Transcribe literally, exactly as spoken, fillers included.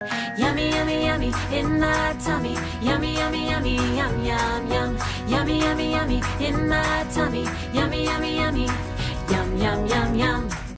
Yummy, yummy, yummy in my tummy. Yummy, yummy, yummy, yum, yum, yum. Yummy, yummy, yummy in my tummy. Yummy, yummy, yummy. Yum, yum, yum, yum.